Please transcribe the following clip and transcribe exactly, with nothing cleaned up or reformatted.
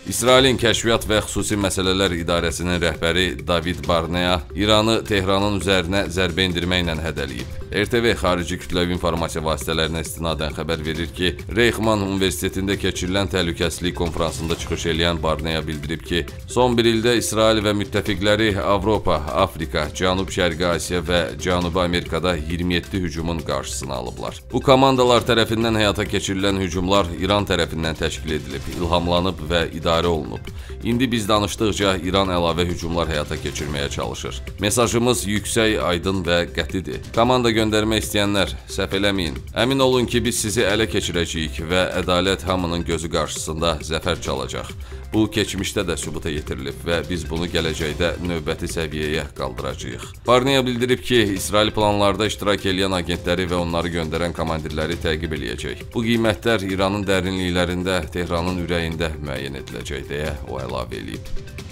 İsrailin Kəşfiyyat və Xüsusi Məsələlər İdarəsinin rəhbəri David Barnea İranı Tehranın üzərinə zərbə endirməklə hədələyib. R T V xarici kütləvi informasiya vasitələrinə istinadən xəbər verir ki, Reyxman Universitetində keçirilən təhlükəsizlik konfransında çıxış edən Barnea bildirib ki, son bir ildə İsrail və müttəfiqləri Avropa, Afrika, Cənub-Şərqi Asiya və Cənubi Amerikada iyirmi yeddi hücumun qarşısını alıblar. Bu komandalar tərəfindən həyata keçirilən hücumlar İran tərəfindən təşkil edilib, ilhamlanıb və idarə olunub. İndi biz danışdıqca İran əlavə hücumlar həyata keçirməyə çalışır. Mesajımız yüksək, aydın və qətidir. Komanda göndərmək istəyənlər, səhv eləməyin. Əmin olun ki, biz sizi ələ keçirəcəyik və ədalət hamının gözü qarşısında zəfər çalacaq. Bu, keçmişdə də sübuta yetirilib və biz bunu gələcəkdə növbəti səviyyəyə qaldıracağıq. Barnea bildirib ki, İsrail planlarda iştirak edən agentləri və onları göndərən komandirləri təqib eləyəcək. Bu qiymətlər İranın dərinliklərində, Tehranın ürəyində müəyyən ediləcək deyə o əlavə eləyib.